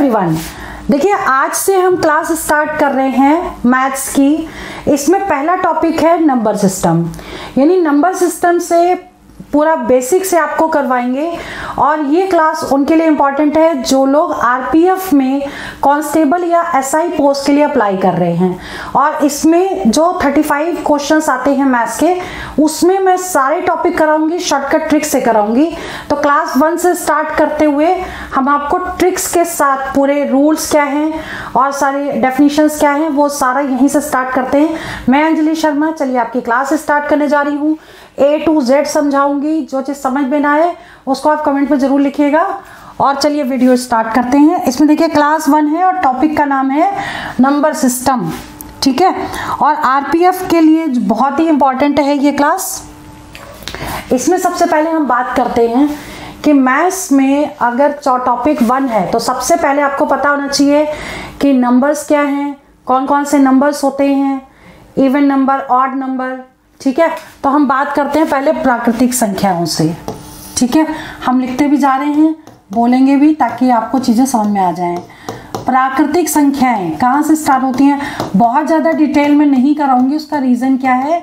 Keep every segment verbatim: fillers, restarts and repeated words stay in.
Everyone, देखिए आज से हम क्लास स्टार्ट कर रहे हैं मैथ्स की। इसमें पहला टॉपिक है नंबर सिस्टम, यानी नंबर सिस्टम से पूरा बेसिक से आपको करवाएंगे। और ये क्लास उनके लिए इम्पॉर्टेंट है जो लोग आरपीएफ में कांस्टेबल या एसआई पोस्ट के लिए अप्लाई कर रहे हैं। और इसमें जो पैंतीस क्वेश्चंस आते हैं मैथ्स के, उसमें मैं सारे टॉपिक कराऊंगी, शॉर्टकट ट्रिक्स से कराऊंगी। तो क्लास वन से स्टार्ट करते हुए हम आपको ट्रिक्स के साथ पूरे रूल्स क्या हैं और सारे डेफिनेशंस क्या हैं वो सारा यहीं से स्टार्ट करते हैं। मैं अंजलि शर्मा, चलिए आपकी क्लास स्टार्ट करने जा रही हूँ। ए टू जेड समझाऊंगी, जो चीज़ समझ में ना आए उसको आप कमेंट में जरूर लिखिएगा। और चलिए वीडियो स्टार्ट करते हैं। इसमें देखिए क्लास वन है और टॉपिक का नाम है नंबर सिस्टम, ठीक है। और आरपीएफ के लिए बहुत ही इंपॉर्टेंट है ये क्लास। इसमें सबसे पहले हम बात करते हैं कि मैथ्स में अगर टॉपिक वन है तो सबसे पहले आपको पता होना चाहिए कि नंबर्स क्या हैं, कौन कौन से नंबर्स होते हैं, इवन नंबर, ऑड नंबर, ठीक है। तो हम बात करते हैं पहले प्राकृतिक संख्याओं से, ठीक है। हम लिखते भी जा रहे हैं, बोलेंगे भी, ताकि आपको चीज़ें समझ में आ जाएं। प्राकृतिक संख्याएं कहाँ से स्टार्ट होती हैं, बहुत ज़्यादा डिटेल में नहीं कराऊंगी। उसका रीज़न क्या है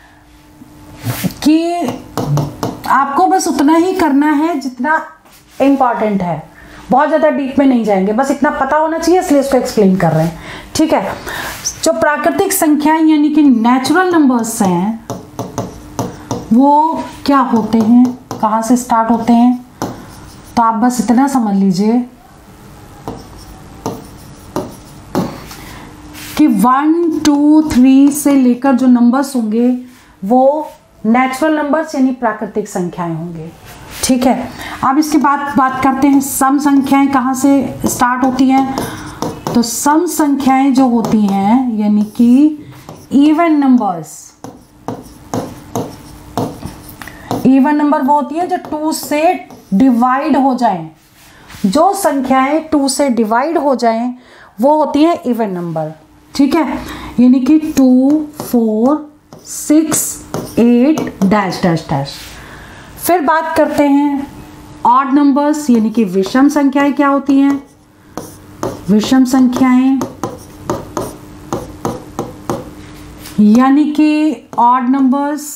कि आपको बस उतना ही करना है जितना इम्पॉर्टेंट है, बहुत ज़्यादा डीप में नहीं जाएंगे, बस इतना पता होना चाहिए, इसलिए इसको एक्सप्लेन कर रहे हैं, ठीक है। जो प्राकृतिक संख्याएं यानी कि नेचुरल नंबर्स हैं वो क्या होते हैं, कहाँ से स्टार्ट होते हैं, तो आप बस इतना समझ लीजिए कि वन टू थ्री से लेकर जो नंबर्स होंगे वो नेचुरल नंबर्स यानी प्राकृतिक संख्याएं होंगे, ठीक है। अब इसके बाद बात करते हैं सम संख्याएं कहाँ से स्टार्ट होती हैं। तो सम संख्याएं जो होती हैं यानी कि इवन नंबर्स, इवन नंबर वो होती है जो टू से डिवाइड हो जाएं। जो संख्याएं टू से डिवाइड हो जाएं वो होती है इवन नंबर, ठीक है। यानी कि two, four, six, eight, dash dash dash. फिर बात करते हैं ऑड नंबर्स यानी कि विषम संख्याएं क्या होती हैं। विषम संख्याएं यानी कि ऑड नंबर्स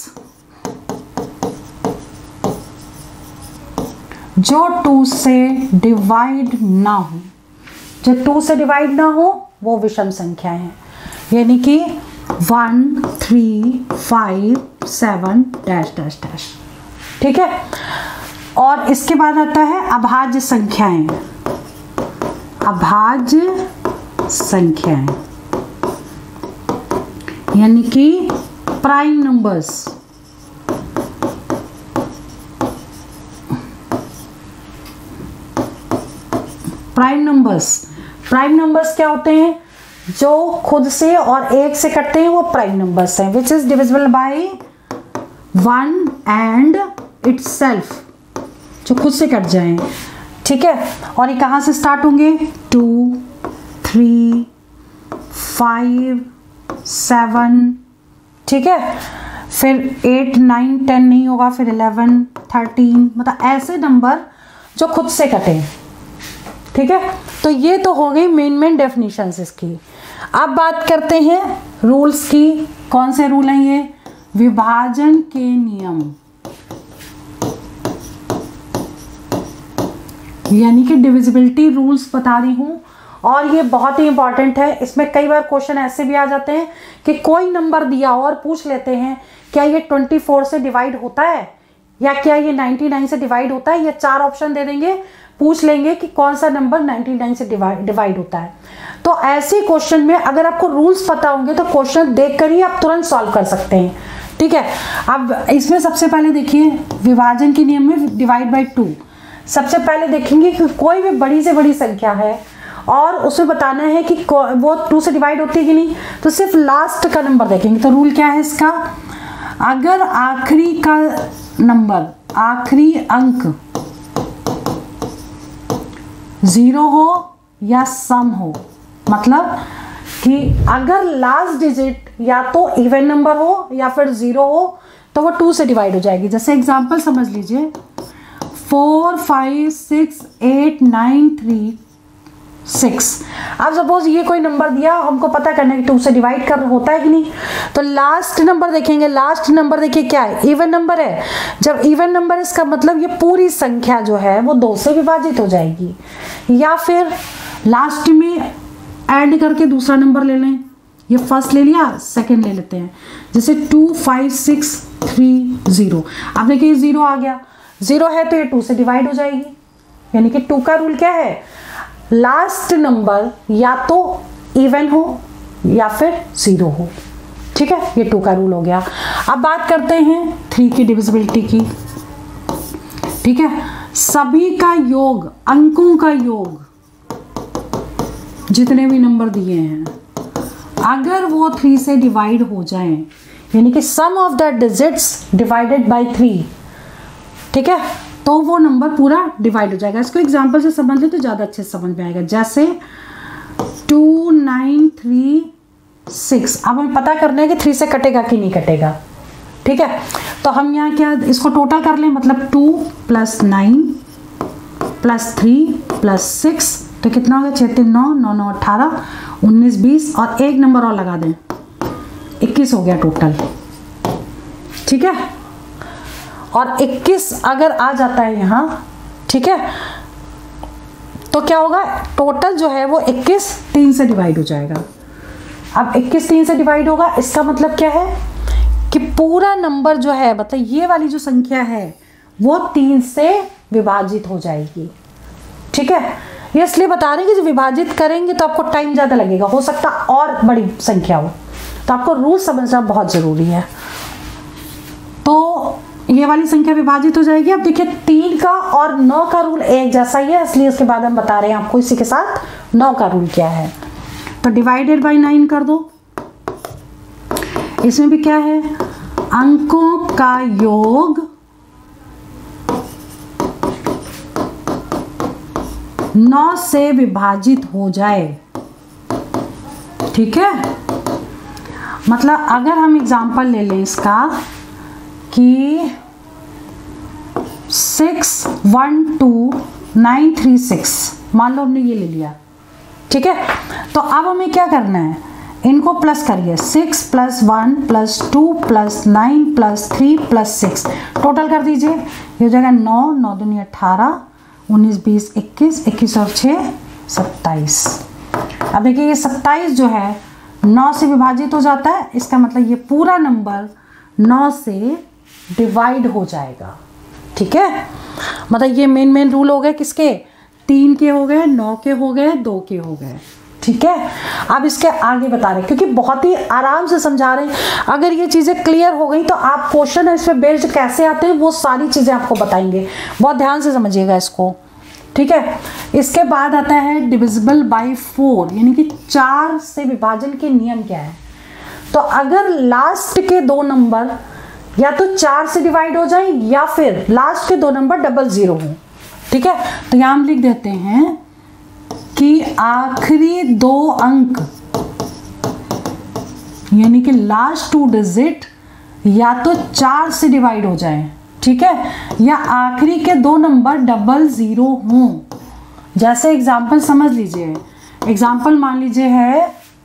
जो टू से डिवाइड ना हो, जो टू से डिवाइड ना हो वो विषम संख्याएं हैं, यानी कि one, three, five, seven, dash dash dash, ठीक है। और इसके बाद आता है अभाज्य संख्याएं। अभाज्य संख्याएं यानी कि prime numbers. Prime numbers, prime numbers क्या होते हैं, जो खुद से और एक से कटते हैं वो प्राइम नंबर्स हैं, which is divisible by one and itself, जो खुद से कट जाएं, ठीक है। और ये कहाँ से स्टार्ट होंगे, टू, थ्री, फाइव, सेवन, ठीक है। फिर एट, नाइन, टेन नहीं होगा, फिर इलेवन, थर्टीन, मतलब ऐसे नंबर जो खुद से कटे, ठीक है। तो ये तो हो गई मेन मेन डेफिनेशंस इसकी। अब बात करते हैं रूल्स की। कौन से रूल हैं ये, विभाजन के नियम, यानी कि डिविजिबिलिटी रूल्स बता रही हूँ। और ये बहुत ही इंपॉर्टेंट है। इसमें कई बार क्वेश्चन ऐसे भी आ जाते हैं कि कोई नंबर दिया हो और पूछ लेते हैं क्या ये चौबीस से डिवाइड होता है या क्या ये निन्यानवे से डिवाइड होता है। ये चार ऑप्शन दे देंगे, पूछ लेंगे कि कौन सा नंबर निन्यानवे से डिवाइड डिवाइड होता है। तो ऐसे क्वेश्चन में अगर आपको रूल्स पता होंगे तो क्वेश्चन देखकर ही आप तुरंत सॉल्व कर सकते हैं, ठीक है। अब इसमें सबसे पहले देखिए विभाजन के नियम में डिवाइड बाय टू। सबसे पहले देखेंगे कि कोई भी बड़ी से बड़ी संख्या है और उसे बताना है कि वो टू से डिवाइड होती है कि नहीं, तो सिर्फ लास्ट का नंबर देखेंगे। तो रूल क्या है इसका, अगर आखिरी का नंबर, आखिरी अंक जीरो हो या सम हो, मतलब कि अगर लास्ट डिजिट या तो इवन नंबर हो या फिर जीरो हो तो वो टू से डिवाइड हो जाएगी। जैसे एग्जांपल समझ लीजिए, four five six eight nine three six. अब सपोज ये कोई नंबर दिया, हमको पता करना है कि टू से डिवाइड कर होता है कि नहीं, तो लास्ट नंबर देखेंगे। लास्ट नंबर देखिए क्या है, इवन नंबर है। जब इवन नंबर, इसका मतलब ये पूरी संख्या जो है वो दो से विभाजित हो जाएगी। या फिर लास्ट में ऐड करके दूसरा नंबर ले लें, ये फर्स्ट ले लिया, सेकंड ले लेते हैं, जैसे two five six three zero. अब देखिए जीरो आ गया, जीरो है तो ये टू से डिवाइड हो जाएगी। यानी कि टू का रूल क्या है, लास्ट नंबर या तो इवन हो या फिर जीरो हो। ठीक है, ये टू का रूल हो गया। अब बात करते हैं थ्री की डिविजिबिलिटी की। ठीक है, सभी का योग, अंकों का योग, जितने भी नंबर दिए हैं, अगर वो थ्री से डिवाइड हो जाएं, यानी कि sum of the digits divided by three, ठीक है, तो वो नंबर पूरा डिवाइड हो जाएगा। इसको एग्जांपल से समझ ले तो ज़्यादा अच्छे से समझ में आएगा। जैसे टू नाइन थ्री सिक्स, अब हमें पता करना है कि थ्री से कटेगा कि नहीं कटेगा। ठीक है, तो हम यहाँ क्या इसको टोटल कर लें, मतलब two plus nine plus three plus six, तो कितना हो गया, छः तीन नौ, नौ नौ अठारह, उन्नीस बीस, और एक नंबर और लगा दें, इक्कीस हो गया टोटल। ठीक है, और इक्कीस अगर आ जाता है यहाँ, ठीक है, तो क्या होगा, टोटल जो है वो इक्कीस तीन से डिवाइड हो जाएगा। अब इक्कीस तीन से डिवाइड होगा, इसका मतलब क्या है कि पूरा नंबर जो है, मतलब ये वाली जो संख्या है वो तीन से विभाजित हो जाएगी। ठीक है, ये इसलिए बता रहे हैं कि जब विभाजित करेंगे तो आपको टाइम ज़्यादा लगेगा, हो सकता और बड़ी संख्या हो, तो आपको रूल समझना बहुत ज़रूरी है। तो ये वाली संख्या विभाजित हो जाएगी। अब देखिए तीन का और नौ का रूल एक जैसा ही है, इसलिए इसके बाद हम बता रहे हैं आपको इसी के साथ नौ का रूल क्या है। तो डिवाइडेड बाय नाइन कर दो। इसमें भी क्या है, अंकों का योग नौ से विभाजित हो जाए। ठीक है, मतलब अगर हम एग्जांपल ले लें इसका कि six one two nine three six, मान लो हमने ये ले लिया। ठीक है, तो अब हमें क्या करना है, इनको प्लस करिए, six plus one plus two plus nine plus three plus six, total कर दीजिए। ये हो जाएगा नौ, नौ दूनी अठारह, उन्नीस बीस इक्कीस, इक्कीस और छः सत्ताईस। अब देखिए ये सत्ताईस जो है नौ से विभाजित हो जाता है, इसका मतलब ये पूरा नंबर नौ से डिवाइड हो जाएगा। ठीक है, मतलब ये मेन मेन रूल हो गए किसके, तीन के हो गए, नौ के हो गए, दो के हो गए। ठीक है, अब इसके आगे बता रहे हैं क्योंकि बहुत ही आराम से समझा रहे हैं। अगर ये चीज़ें क्लियर हो गई तो आप क्वेश्चन है इस पर बेस्ड कैसे आते हैं वो सारी चीज़ें आपको बताएंगे, बहुत ध्यान से समझिएगा इसको। ठीक है, इसके बाद आता है डिविजिबल बाय फोर, यानी कि चार से विभाजन के नियम क्या है। तो अगर लास्ट के दो नंबर या तो चार से डिवाइड हो जाए या फिर लास्ट के दो नंबर डबल जीरो हो। ठीक है, तो यहां हम लिख देते हैं कि आखिरी दो अंक, यानी कि लास्ट टू डिजिट या तो चार से डिवाइड हो जाए, ठीक है, या आखिरी के दो नंबर डबल जीरो हों। जैसे एग्जाम्पल समझ लीजिए, एग्जाम्पल मान लीजिए है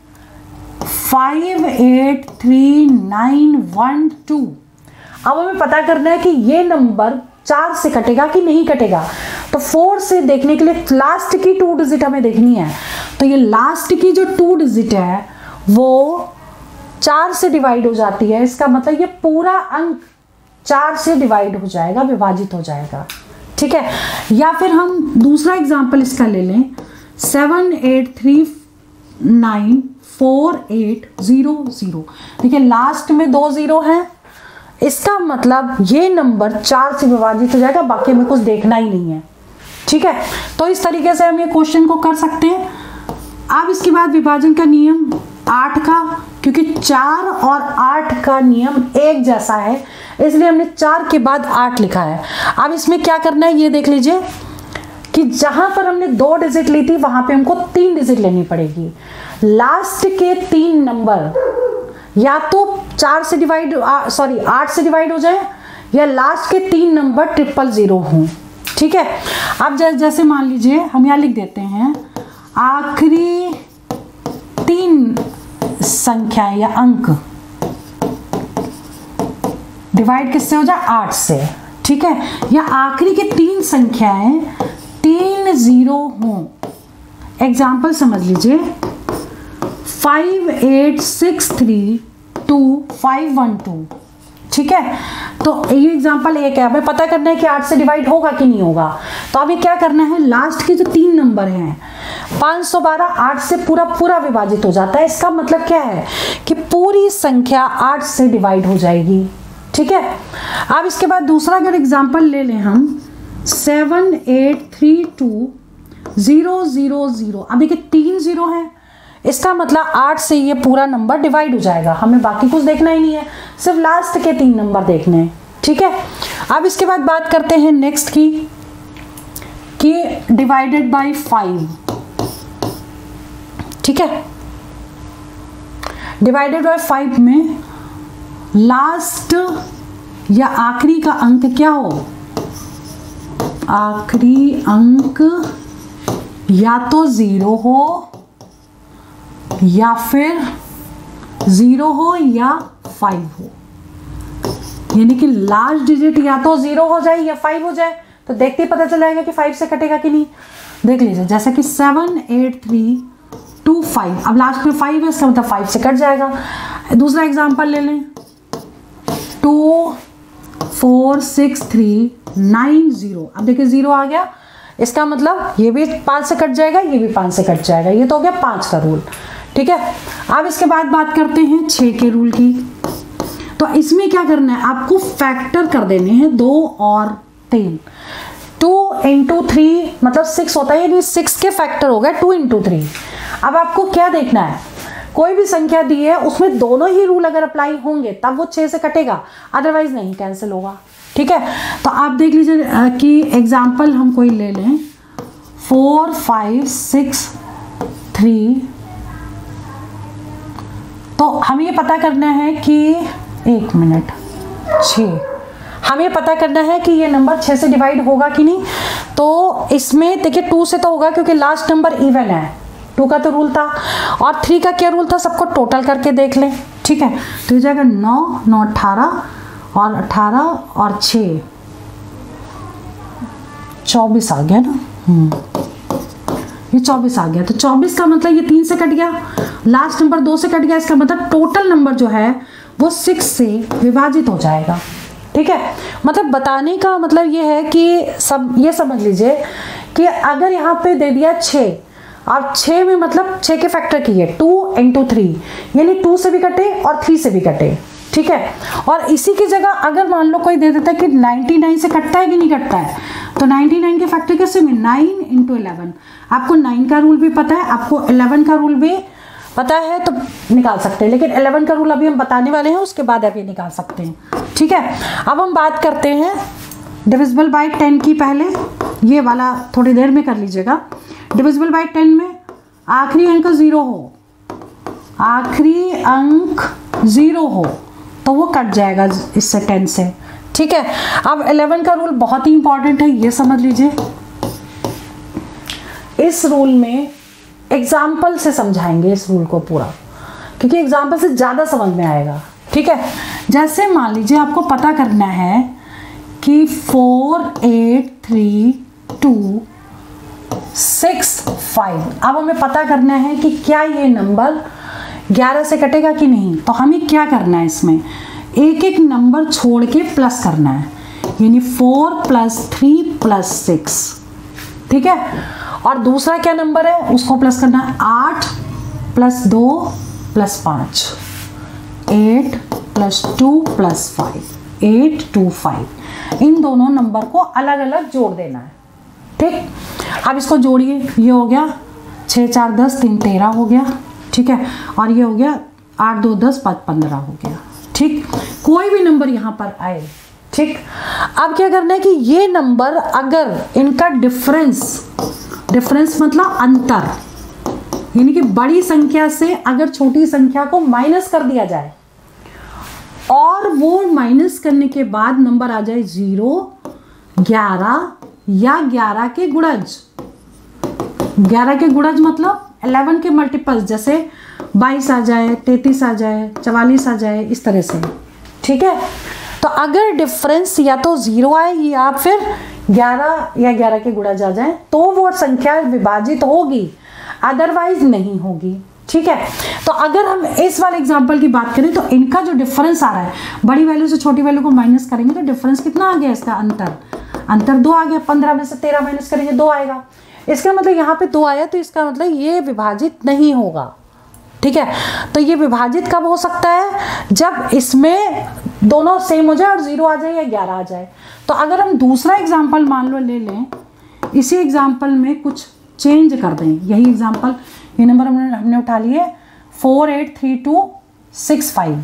five eight three nine one two. अब हमें पता करना है कि ये नंबर चार से कटेगा कि नहीं कटेगा। तो फोर से देखने के लिए लास्ट की टू डिजिट हमें देखनी है। तो ये लास्ट की जो टू डिजिट है वो चार से डिवाइड हो जाती है, इसका मतलब ये पूरा अंक चार से डिवाइड हो जाएगा, विभाजित हो जाएगा। ठीक है, या फिर हम दूसरा एग्जाम्पल इसका ले लें, seven eight three nine four eight zero zero. देखिए लास्ट में दो जीरो है, इसका मतलब ये नंबर चार से विभाजित हो जाएगा, बाकी हमें कुछ देखना ही नहीं है। ठीक है, तो इस तरीके से हम ये क्वेश्चन को कर सकते हैं। अब इसके बाद विभाजन का नियम आठ का, क्योंकि चार और आठ का नियम एक जैसा है इसलिए हमने चार के बाद आठ लिखा है। अब इसमें क्या करना है ये देख लीजिए कि जहां पर हमने दो डिजिट ली थी वहां पे हमको तीन डिजिट लेनी पड़ेगी। लास्ट के तीन नंबर या तो चार से डिवाइड सॉरी आठ से डिवाइड हो जाए या लास्ट के तीन नंबर ट्रिपल जीरो हों। ठीक है, अब जैसे मान लीजिए हम यहाँ लिख देते हैं आखिरी तीन संख्याएं या अंक डिवाइड किससे हो जाए, आठ से, ठीक है, या आखिरी के तीन संख्याएं तीन जीरो हों। एग्जाम्पल समझ लीजिए, five eight six three two five one two, ठीक है। तो ये एग्जाम्पल एक है, हमें पता करना है कि आठ से डिवाइड होगा कि नहीं होगा। तो अभी क्या करना है, लास्ट के जो तीन नंबर हैं पाँच सौ बारह आठ से पूरा पूरा विभाजित हो जाता है। इसका मतलब क्या है कि पूरी संख्या आठ से डिवाइड हो जाएगी, ठीक है। अब इसके बाद दूसरा अगर एग्जाम्पल ले लें हम, seven eight three two zero zero zero, अब देखिए तीन जीरो है, इसका मतलब आठ से ये पूरा नंबर डिवाइड हो जाएगा। हमें बाकी कुछ देखना ही नहीं है, सिर्फ लास्ट के तीन नंबर देखने हैं, ठीक है। अब इसके बाद बात करते हैं नेक्स्ट की कि डिवाइडेड बाय फाइव, ठीक है। डिवाइडेड बाय फाइव में लास्ट या आखिरी का अंक क्या हो, आखिरी अंक या तो जीरो हो या फिर जीरो हो या फाइव हो, यानी कि लास्ट डिजिट या तो जीरो हो जाए या फाइव हो जाए। तो देखते ही पता चल जाएगा कि फाइव से कटेगा कि नहीं। देख लीजिए, जैसे कि seven eight three two five, अब लास्ट में फाइव है, इसका मतलब फाइव से कट जाएगा। दूसरा एग्जांपल ले लें, two four six three nine zero, अब देखिए जीरो आ गया, इसका मतलब ये भी पाँच से कट जाएगा, ये भी पाँच से कट जाएगा। ये तो हो गया पाँच का रूल, ठीक है। अब इसके बाद बात करते हैं छः के रूल की। तो इसमें क्या करना है, आपको फैक्टर कर देने हैं दो और तीन। टू इंटू थ्री मतलब सिक्स होता है, यानी सिक्स के फैक्टर हो गए टू इंटू थ्री। अब आपको क्या देखना है, कोई भी संख्या दी है उसमें दोनों ही रूल अगर अप्लाई होंगे तब वो छः से कटेगा, अदरवाइज नहीं, कैंसिल होगा, ठीक है। तो आप देख लीजिए कि एग्जाम्पल हम कोई ले लें, फोर फाइव सिक्स थ्री, तो हमें ये पता करना है कि एक मिनट छः, हमें पता करना है कि ये नंबर छः से डिवाइड होगा कि नहीं। तो इसमें देखिए टू से तो होगा क्योंकि लास्ट नंबर इवन है, टू का तो रूल था, और थ्री का क्या रूल था, सबको टोटल करके देख लें, ठीक है। तो ये जाएगा नौ, नौ अठारह, और अठारह और छः चौबीस आ गया ना, हम्म ये चौबीस आ गया। तो चौबीस का मतलब ये तीन से कट गया, लास्ट नंबर दो से कट गया, इसका मतलब टोटल नंबर जो है वो सिक्स से विभाजित हो जाएगा, ठीक है। मतलब बताने का मतलब ये है कि सब ये समझ लीजिए कि अगर यहाँ पे दे दिया छः, और छः में मतलब छः के फैक्टर की है टू इंटू थ्री, यानी टू से भी कटे और थ्री से भी कटे, ठीक है। और इसी की जगह अगर मान लो कोई दे देता है कि नाइन्टी नाइन से कटता है कि नहीं कटता है, तो नाइन्टी नाइन के फैक्टर कैसे में, नाइन इंटू इलेवन। आपको नाइन का रूल भी पता है, आपको इलेवन का रूल भी पता है, तो निकाल सकते हैं, लेकिन इलेवन का रूल अभी हम बताने वाले हैं, उसके बाद आप ये निकाल सकते हैं, ठीक है। अब हम बात करते हैं डिविजिबल बाय टेन की। पहले ये वाला थोड़ी देर में कर लीजिएगा। डिविजिबल बाय टेन में आखिरी अंक जीरो हो, आखिरी अंक जीरो हो तो वो कट जाएगा इससे, टेन से, ठीक है। अब इलेवन का रूल बहुत ही इंपॉर्टेंट है, ये समझ लीजिए। इस रूल में एग्जाम्पल से समझाएंगे इस रूल को पूरा, क्योंकि एग्जाम्पल से ज़्यादा समझ में आएगा, ठीक है। जैसे मान लीजिए आपको पता करना है कि four eight three two six five, अब हमें पता करना है कि क्या ये नंबर ग्यारह से कटेगा कि नहीं। तो हमें क्या करना है, इसमें एक एक नंबर छोड़ के प्लस करना है, यानी four plus three plus six, ठीक है। और दूसरा क्या नंबर है, उसको प्लस करना है, आठ प्लस दो प्लस पाँच, eight plus two plus five, eight two five. इन दोनों नंबर को अलग अलग जोड़ देना है, ठीक। अब इसको जोड़िए, ये हो गया छः चार दस, तीन तेरह हो गया, ठीक है। और ये हो गया आठ दो दस, पाँच पंद्रह हो गया, ठीक। कोई भी नंबर यहाँ पर आए, ठीक। अब क्या करना है कि ये नंबर अगर इनका डिफरेंस, डिफरेंस मतलब अंतर, यानी कि बड़ी संख्या से अगर छोटी संख्या को माइनस कर दिया जाए और वो माइनस करने के बाद नंबर आ जाए जीरो, ग्यारह या ग्यारह के गुणज, ग्यारह के गुणज मतलब ग्यारह के मल्टीपल्स, जैसे बाईस आ जाए, तैंतीस आ जाए, चवालीस आ जाए, इस तरह से। ठीक है, तो अगर डिफरेंस या तो जीरो आए या फिर ग्यारह या ग्यारह के गुणज आ जाए तो वो संख्या विभाजित होगी, अदरवाइज नहीं होगी। ठीक है, तो अगर हम इस वाले एग्जांपल की बात करें तो इनका जो डिफरेंस आ रहा है, बड़ी वैल्यू से छोटी वैल्यू को माइनस करेंगे तो डिफरेंस कितना आ गया इसका, अंतर अंतर दो आ गया। पंद्रह में से तेरह माइनस करेंगे दो आएगा, इसका मतलब यहाँ पे दो आया तो इसका मतलब ये विभाजित नहीं होगा। ठीक है, तो ये विभाजित कब हो सकता है, जब इसमें दोनों सेम हो जाए और जीरो आ जाए या ग्यारह आ जाए। तो अगर हम दूसरा एग्जाम्पल मान लो ले लें, इसी एग्जाम्पल में कुछ चेंज कर दें, यही एग्जाम्पल, ये नंबर हमने हमने उठा लिए four eight three two six five,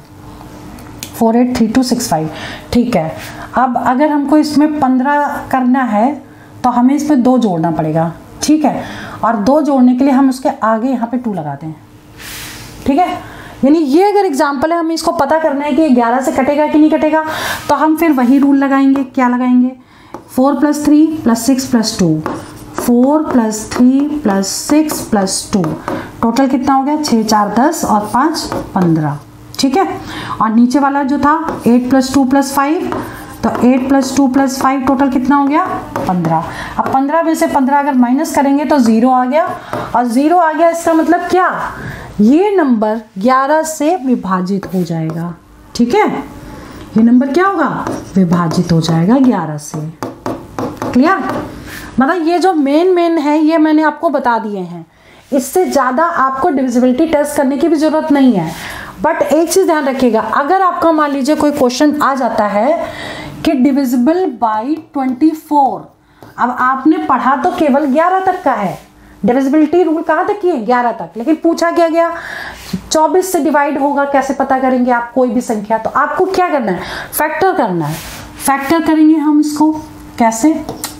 four eight three two six five. ठीक है, अब अगर हमको इसमें पंद्रह करना है तो हमें इसमें दो जोड़ना पड़ेगा। ठीक है, और दो जोड़ने के लिए हम उसके आगे यहाँ पे टू लगाते हैं। ठीक है, यानी ये अगर एग्जाम्पल है, हमें इसको पता करना है कि ग्यारह से कटेगा कि नहीं कटेगा, तो हम फिर वही रूल लगाएंगे। क्या लगाएंगे, four plus three plus six plus two, four plus three plus six plus two, total कितना हो गया, छः चार दस और पाँच पंद्रह। ठीक है, और नीचे वाला जो था eight plus two plus five, तो eight plus two plus five total कितना हो गया, पंद्रह। अब पंद्रह में से पंद्रह अगर माइनस करेंगे तो जीरो आ गया, और जीरो आ गया इसका मतलब क्या, ये नंबर ग्यारह से विभाजित हो जाएगा। ठीक है, ये नंबर क्या होगा, विभाजित हो जाएगा ग्यारह से। क्लियर, मतलब ये जो मेन मेन है ये मैंने आपको बता दिए हैं, इससे ज़्यादा आपको डिविजिबिलिटी टेस्ट करने की भी ज़रूरत नहीं है। बट एक चीज़ ध्यान रखिएगा, अगर आपका मान लीजिए कोई क्वेश्चन आ जाता है कि डिविजिबल बाई ट्वेंटी फोर, अब आपने पढ़ा तो केवल ग्यारह तक का है, डिविजिबिलिटी रूल कहाँ तक की है, ग्यारह तक, लेकिन पूछा क्या गया चौबीस से डिवाइड होगा, कैसे पता करेंगे आप कोई भी संख्या, तो आपको क्या करना है, फैक्टर करना है। फैक्टर करेंगे हम इसको कैसे,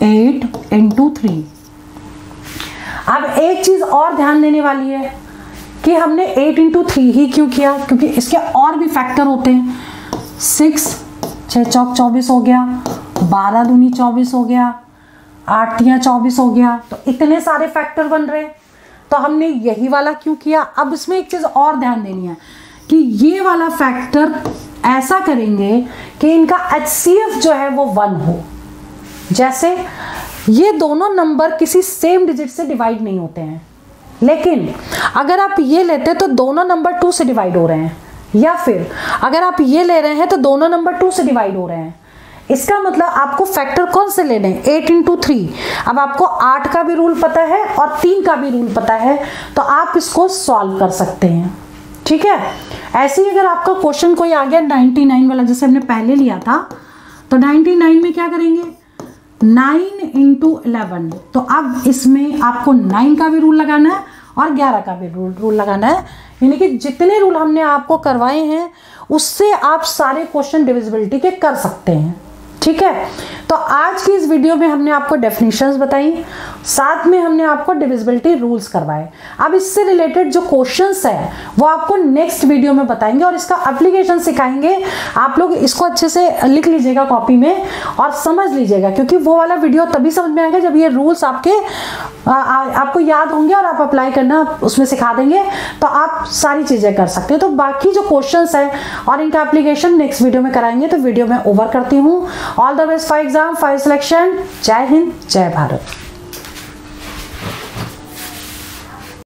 एट इंटू थ्री। अब एक चीज और ध्यान देने वाली है कि हमने एट इंटू थ्री ही क्यों किया, क्योंकि इसके और भी फैक्टर होते हैं। सिक्स छः चौक चौबीस हो गया, बारह दूनी चौबीस हो गया, आठ या चौबीस हो गया, तो इतने सारे फैक्टर बन रहे, तो हमने यही वाला क्यों किया। अब इसमें एक चीज़ और ध्यान देनी है कि ये वाला फैक्टर ऐसा करेंगे कि इनका एच सी एफ जो है वो वन हो। जैसे ये दोनों नंबर किसी सेम डिजिट से डिवाइड नहीं होते हैं, लेकिन अगर आप ये लेते तो दोनों नंबर टू से डिवाइड हो रहे हैं, या फिर अगर आप ये ले रहे हैं तो दोनों नंबर टू से डिवाइड हो रहे हैं। इसका मतलब आपको फैक्टर कौन से लेने हैं, एट इंटू थ्री। अब आपको आठ का भी रूल पता है और तीन का भी रूल पता है, तो आप इसको सॉल्व कर सकते हैं। ठीक है, ऐसे ही अगर आपका क्वेश्चन कोई आ गया नाइन्टी नाइन वाला, जैसे हमने पहले लिया था, तो नाइन्टी नाइन में क्या करेंगे, नाइन इंटू इलेवन, तो अब इसमें आपको नाइन का भी रूल लगाना है और ग्यारह का भी रूल रूल लगाना है। यानी कि जितने रूल हमने आपको करवाए हैं उससे आप सारे क्वेश्चन डिविजिबिलिटी के कर सकते हैं। ठीक है, तो आज की इस वीडियो में हमने आपको डेफिनेशंस बताई, साथ में हमने आपको डिविजिबिलिटी रूल्स करवाए। अब इससे रिलेटेड जो क्वेश्चंस है वो आपको नेक्स्ट वीडियो में बताएंगे और इसका एप्लीकेशन सिखाएंगे। आप लोग इसको अच्छे से लिख लीजिएगा कॉपी में और समझ लीजिएगा, क्योंकि वो वाला वीडियो तभी समझ में आएगा जब ये रूल्स आपके आ, आ, आपको याद होंगे और आप अप्लाई करना उसमें सिखा देंगे, तो आप सारी चीज़ें कर सकते हैं। तो बाकी जो क्वेश्चंस हैं और इनका एप्लीकेशन नेक्स्ट वीडियो में कराएंगे। तो वीडियो में ओवर करती हूँ। All the best for exam, for selection. जय हिंद, जय भारत।